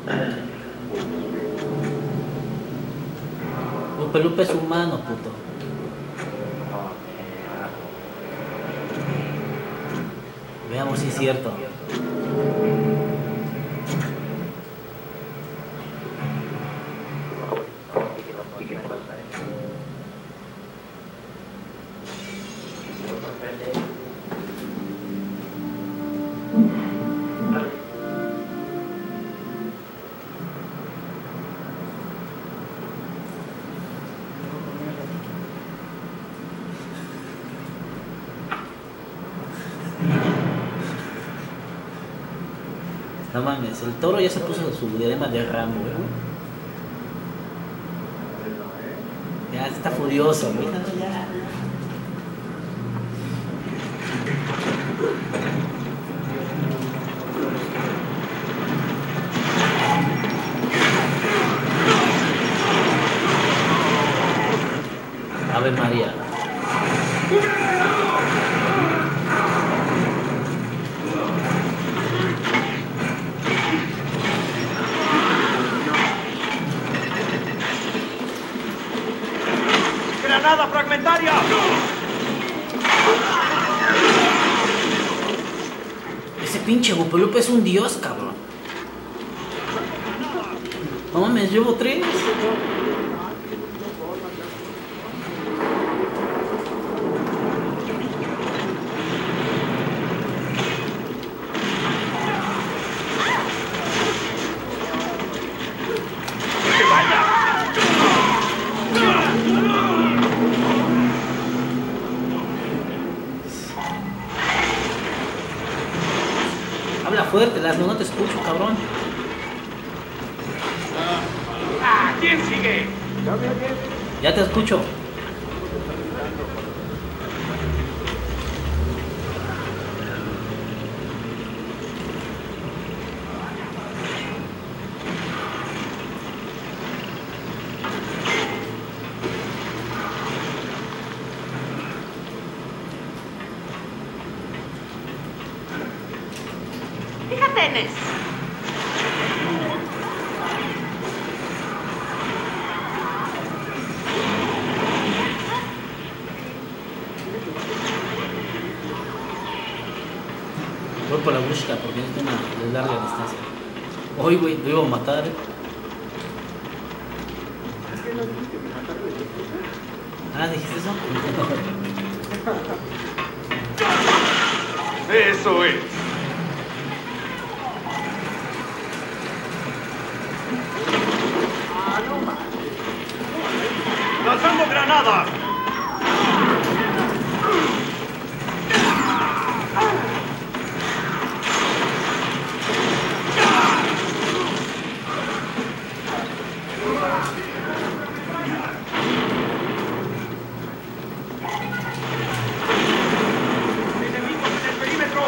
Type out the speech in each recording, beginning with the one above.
Lupe Lupe es humano, puto. Veamos si es cierto. No mames, el toro ya se puso su diadema de Rambo, güey. Ya está furioso, güey. No, ya. Ave María. ¡Granada fragmentaria! Ese pinche Gupelupe es un dios, cabrón. No mames, llevo 3. Habla fuerte, Laszlo, no te escucho, cabrón. ¿Quién sigue? Ya te escucho. Fíjate en eso. Voy por la busca porque es de una de larga distancia. Hoy, güey, lo iba a matar. Ah, ¿dijiste eso? Eso es. ¡Lanzando granada! ¡Enemigos en el perímetro!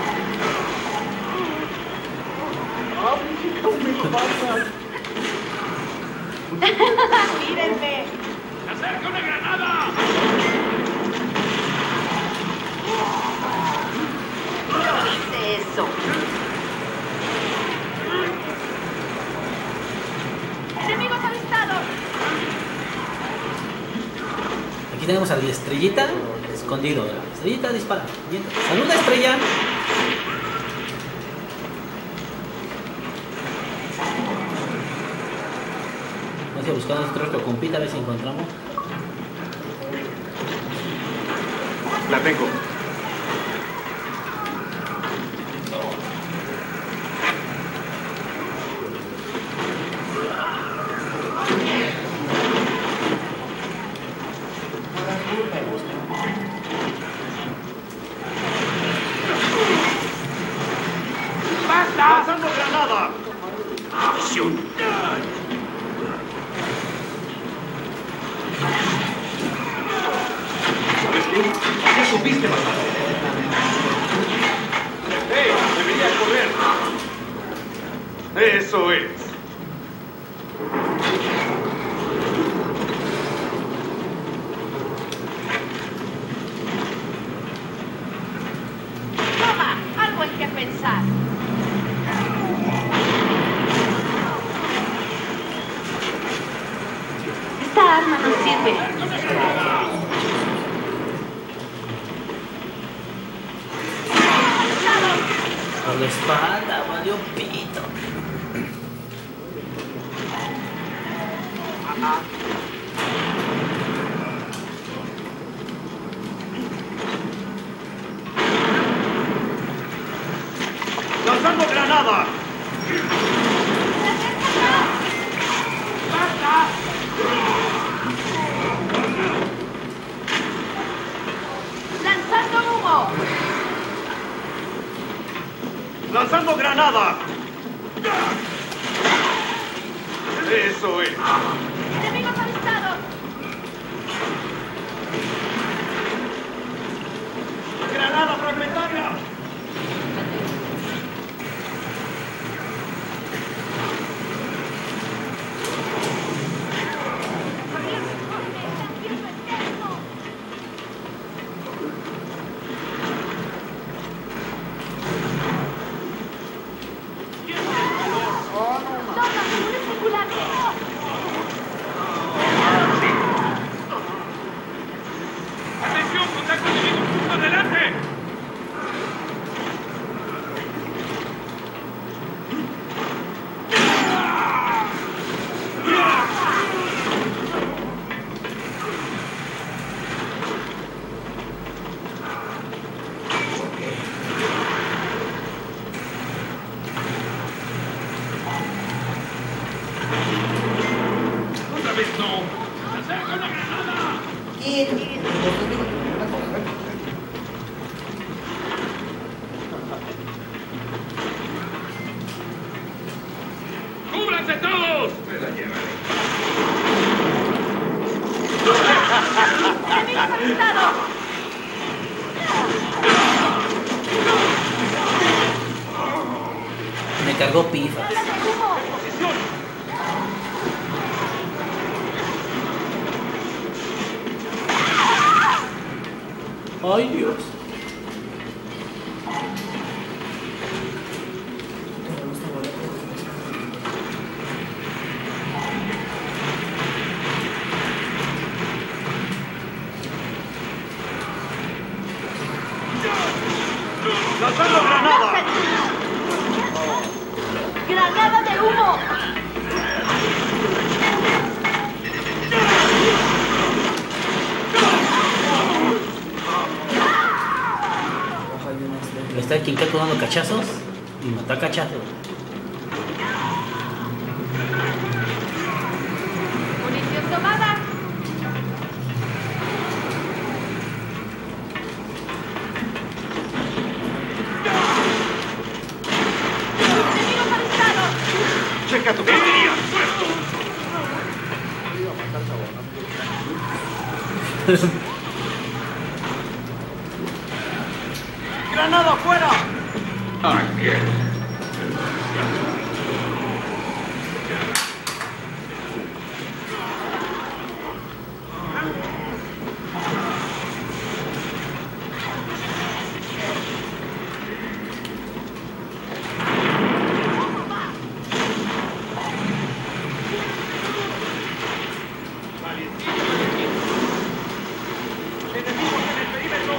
Mírenme. ¡Acerca una granada! No hice eso. Enemigos avistados. Aquí tenemos a la estrellita escondido. Estrellita dispara. Bien. ¡Saluda, estrella! Vamos a buscar a nuestro compita a ver si encontramos. La tengo. ¡Lanzando granada! ¡Acción! ¿Sabes qué? ¿Qué supiste matar? ¡Hey! ¡Deberías correr! ¡Eso es! Toma, algo en que pensar. espalda, valió pito. ¡Lanzando granada! ¡Lanzando humo! ¡Lanzando granada! Eso es. ¡Enemigos avistados! ¡Granada fragmentaria! ¡Atención! ¡Contacto enemigo! ¡Justo adelante! ¡Otra vez no! ¡Lanzando una granada! ¡Cúbranse todos! Me la llevaré. ¡Enemigos avistados! Me cargó pifas. ¡Bolas de humo! ¡Posición! Ay, Dios. ¡Lanzando granada! ¡Granada de humo! Está el Quincato dando cachazos y mata cachazos. ¡Munición tomada! ¡Enemigos avistados! ¡Checa tu puntería! ¡Granada afuera! Aquí. ¡Enemigos en el perímetro!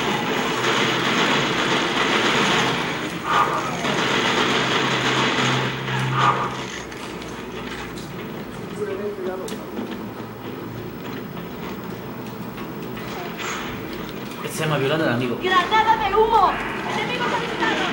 Este se llama violando al amigo. ¡Granada de humo! ¡Enemigos avistados!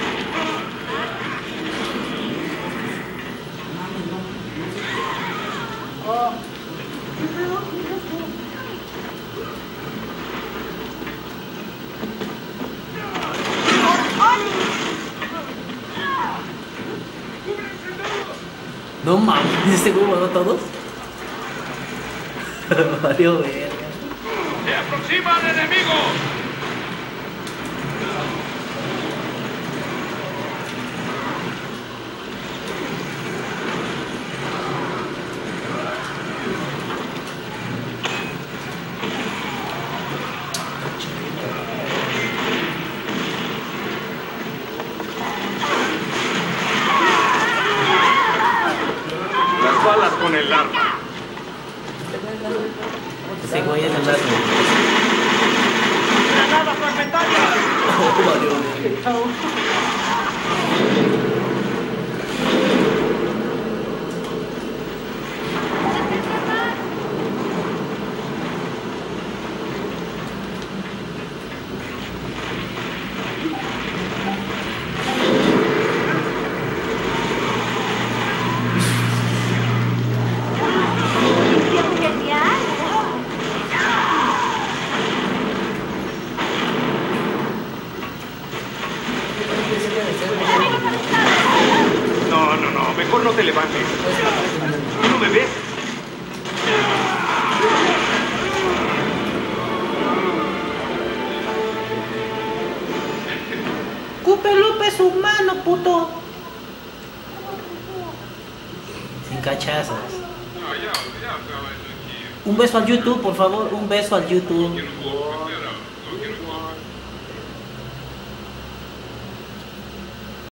No mames, ¿este huevo mató a todos? Valió verga. ¡Se aproxima el enemigo! Las balas con el arma. Ese güey es el brazo. ¡Granada fragmentaria! Oh, valió verga. Mejor no te levantes. ¿No me ves? Cupe Lupe es humano, puto. Sin cachazos. Un beso al YouTube, por favor. Un beso al YouTube.